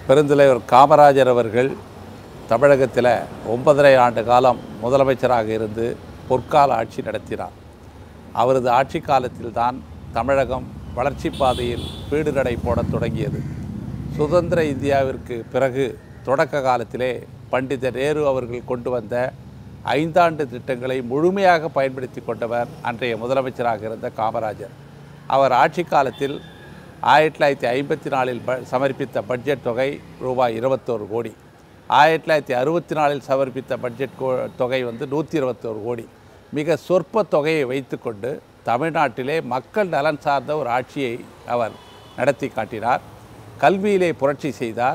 பெருந்தலைவர் காமராஜர் அவர்கள் தமிழகத்தில் 9½ ஆண்டு காலம் முதலமைச்சராக இருந்து பொற்கால ஆட்சி நடத்தினார். அவரது ஆட்சி காலத்தில்தான் தமிழகம் வளர்ச்சி பாதையில் பீடுநடை போடத் தொடங்கியது. சுதந்திர இந்தியாவிற்கு பிறகு தொடக்க காலத்திலே பண்டித நேரு அவர்கள் கொண்டு வந்த 5 ஆண்டு திட்டங்களை முழுமையாக பயன்படுத்தி கொண்டவர் அன்றைய முதலமைச்சராக இருந்த காமராஜர். அவர் ஆட்சி காலத்தில் 1954 சமர்ப்பித்த பட்ஜெட் தொகை ரூபாய் 21 கோடி, 1964 சமர்ப்பித்த பட்ஜெட் தொகை 121 கோடி. மிக சொற்ப தொகையை வைத்துக்கொண்டு தமிழ்நாட்டிலே மக்கள் நலன் சார்ந்த ஒரு ஆட்சியை அவர் நடத்தி காட்டினார். கல்வியிலே புரட்சி செய்தார்.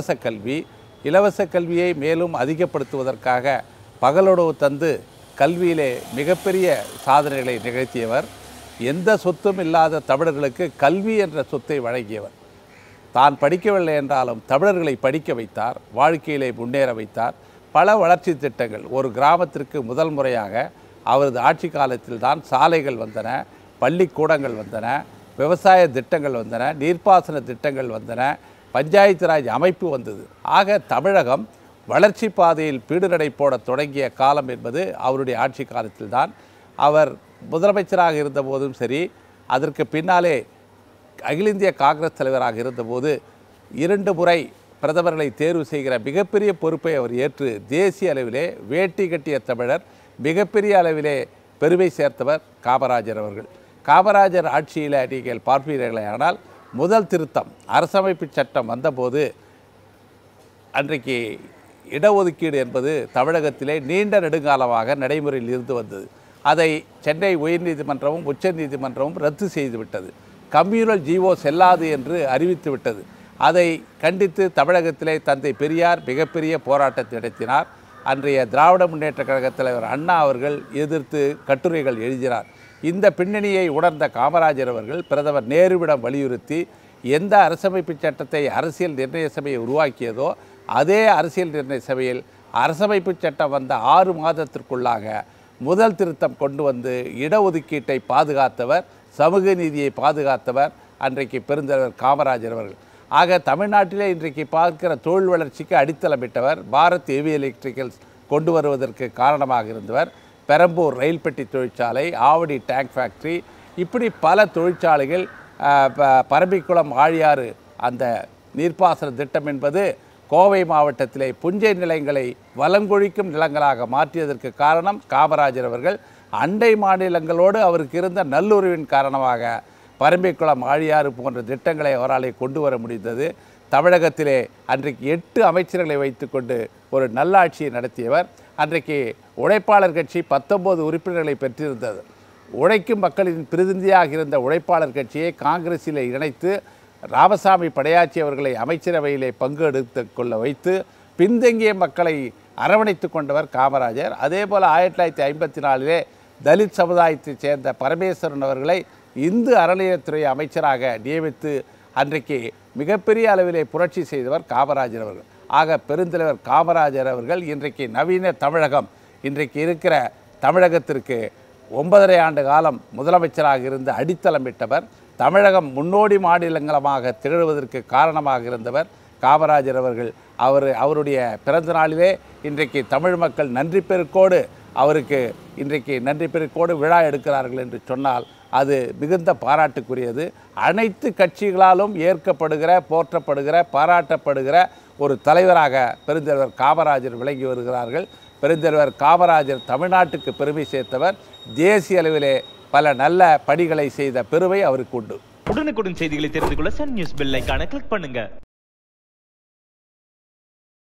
இலவச கல்வியை மேலும் அதிகப்படுத்துவதற்காக பகலுணவு தந்து கல்வியிலே மிகப்பெரிய சாதனைகளை நிகழ்த்தியவர். எந்த சொத்தும் இல்லாத தமிழர்களுக்கு கல்வி என்ற சொத்தை வழங்கியவர். தான் படிக்கவில்லை என்றாலும் தமிழர்களை படிக்க வைத்தார், வாழ்க்கையிலே முன்னேற வைத்தார். பல வளர்ச்சி திட்டங்கள். ஒரு கிராமத்திற்கு முதல் முறையாக அவரது ஆட்சி காலத்தில் தான் சாலைகள் வந்தன, பள்ளிக்கூடங்கள் வந்தன, விவசாய திட்டங்கள் வந்தன, நீர்ப்பாசன திட்டங்கள் வந்தன, பஞ்சாயத்து ராஜ் அமைப்பு வந்தது. ஆக தமிழகம் வளர்ச்சி பாதையில் பீடுநடை போட தொடங்கிய காலம் என்பது அவருடைய ஆட்சி காலத்தில்தான். அவர் முதலமைச்சராக இருந்தபோதும் சரி, அதற்கு பின்னாலே அகில இந்திய காங்கிரஸ் தலைவராக இருந்தபோது 2 முறை பிரதமர்களை தேர்வு செய்கிற மிகப்பெரிய பொறுப்பை அவர் ஏற்று தேசிய அளவிலே வேட்டி கட்டிய தமிழர், மிகப்பெரிய அளவிலே பெருமை சேர்த்தவர் காமராஜர் அவர்கள். காமராஜர் ஆட்சியில் நீங்கள் பார்ப்பீர்களே ஆனால் முதல் திருத்தம் அரசமைப்பு சட்டம் வந்தபோது அன்றைக்கு இடஒதுக்கீடு என்பது தமிழகத்திலே நீண்ட நெடுங்காலமாக நடைமுறையில் இருந்து வந்தது. அதை சென்னை உயர்நீதிமன்றமும் உச்சநீதிமன்றமும் ரத்து செய்துவிட்டது. கம்யூனல் ஜிஓ செல்லாது என்று அறிவித்து விட்டது. அதை கண்டித்து தமிழகத்திலே தந்தை பெரியார் மிகப்பெரிய போராட்டத்தை நடத்தினார். அன்றைய திராவிட முன்னேற்ற கழக தலைவர் அண்ணா அவர்கள் எதிர்த்து கட்டுரைகள் எழுதினார். இந்த பின்னணியை உணர்ந்த காமராஜர் அவர்கள் பிரதமர் நேருவிடம் வலியுறுத்தி எந்த அரசமைப்பு சட்டத்தை அரசியல் நிர்ணய சபையை உருவாக்கியதோ அதே அரசியல் நிர்ணய சபையில் அரசமைப்பு சட்டம் வந்த 6 மாதத்திற்குள்ளாக முதல் திருத்தம் கொண்டு வந்து இடஒதுக்கீட்டை பாதுகாத்தவர், சமூக நீதியை பாதுகாத்தவர் அன்றைக்கு பெருந்தலைவர் காமராஜர் அவர்கள். ஆக தமிழ்நாட்டிலே இன்றைக்கு பார்க்கிற தொழில் வளர்ச்சிக்கு அடித்தளமிட்டவர். பாரத் ஹெவி எலக்ட்ரிக்கல்ஸ் கொண்டு வருவதற்கு காரணமாக இருந்தவர். பெரம்பூர் ரயில் பெட்டி தொழிற்சாலை, ஆவடி டேங்க் ஃபேக்ட்ரி, இப்படி பல தொழிற்சாலைகள், பரம்பிக்குளம் ஆழியாறு அந்த நீர்ப்பாசன திட்டம் என்பது கோவை மாவட்டத்திலே புஞ்சை நிலங்களை வளங்கொழிக்கும் நிலங்களாக மாற்றியதற்கு காரணம் காமராஜர் அவர்கள். அண்டை மாநிலங்களோடு அவருக்கு இருந்த நல்லுறவின் காரணமாக பரம்பிக்குளம் ஆழியாறு போன்ற திட்டங்களை அவரால் கொண்டு வர முடிந்தது. தமிழகத்திலே அன்றைக்கு 8 அமைச்சர்களை வைத்துக்கொண்டு ஒரு நல்லாட்சியை நடத்தியவர். அன்றைக்கு உழைப்பாளர் கட்சி 19 உறுப்பினர்களை பெற்றிருந்தது. உழைக்கும் மக்களின் பிரதிநிதியாக இருந்த உழைப்பாளர் கட்சியை காங்கிரஸில் இணைத்து ராமசாமி படையாச்சி அவர்களை அமைச்சரவையிலே பங்கு எடுத்து கொள்ள வைத்து பின்தங்கிய மக்களை அரவணைத்து கொண்டவர் காமராஜர். அதேபோல் 1954 தலித் சமுதாயத்தைச் சேர்ந்த பரமேஸ்வரன் அவர்களை இந்து அறநிலையத்துறை அமைச்சராக நியமித்து அன்றைக்கு மிகப்பெரிய அளவிலே புரட்சி செய்தவர் காமராஜர் அவர்கள். ஆக பெருந்தலைவர் காமராஜர் அவர்கள் இன்றைக்கு நவீன தமிழகம், இன்றைக்கு இருக்கிற தமிழகத்திற்கு 9½ ஆண்டு காலம் முதலமைச்சராக இருந்து அடித்தளமிட்டவர். தமிழகம் முன்னோடி மாநிலங்களமாக திகழ்வதற்கு காரணமாக இருந்தவர் காமராஜர் அவர்கள். அவருடைய பிறந்த நாளிலே இன்றைக்கு தமிழ் மக்கள் நன்றி பெருக்கோடு அவருக்கு இன்றைக்கு நன்றி பெருக்கோடு விழா எடுக்கிறார்கள் என்று சொன்னால் அது மிகுந்த பாராட்டுக்குரியது. அனைத்து கட்சிகளாலும் ஏற்கப்படுகிற, போற்றப்படுகிற, பாராட்டப்படுகிற ஒரு தலைவராக பெருந்தலைவர் காமராஜர் விளங்கி வருகிறார்கள். பெருந்தலைவர் காமராஜர் தமிழ்நாட்டுக்கு பெருமை சேர்த்தவர். தேசிய அளவிலே பல நல்ல பணிகளை செய்த பெருமை அவருக்கு உண்டு. உடனுக்குடன் செய்திகளை தெரிந்து கொள்ள சன் நியூஸ் பெல் ஐகானை கிளிக் பண்ணுங்க.